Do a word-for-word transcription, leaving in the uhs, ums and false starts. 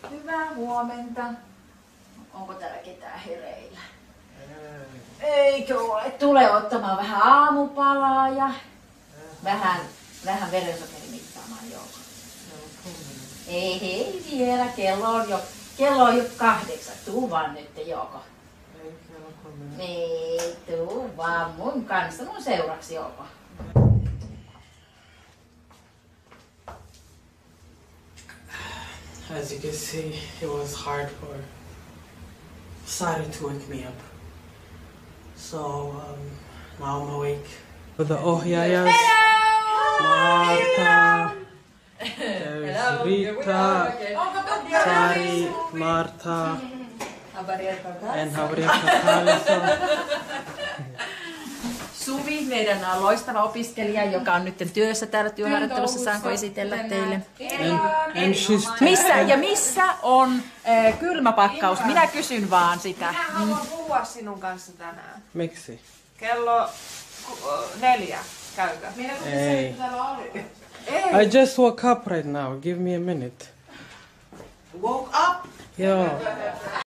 Hyvää huomenta. Onko täällä ketään hereillä? Eikö ole? Tule ottamaan vähän aamupalaa ja vähän, vähän verensokeri mittaamaan Jouko. Ei hei vielä, kello on jo, kello on jo kahdeksan. Tuu vaan nyt Jouko. Ei, tuu vaan mun kanssa, mun seuraksi Jouko. As you can see, it was hard for Sari to wake me up. So um, now I'm awake. The ohjaajas, Marta, there's Rita, Sari, Marta, and Havrietta Karlsson. Suvi, meidän loistava opiskelija, joka on nyt työssä täällä työharjoittelussa. Saanko esitellä teille? And, and she's Missä ja missä on äh, kylmäpakkaus? Minä kysyn vaan sitä. Minä haluan puhua sinun kanssa tänään. Miksi? Kello ku- neljä, käykö? Ei. Ei. I just woke up right now. Give me a minute. Woke up? Joo.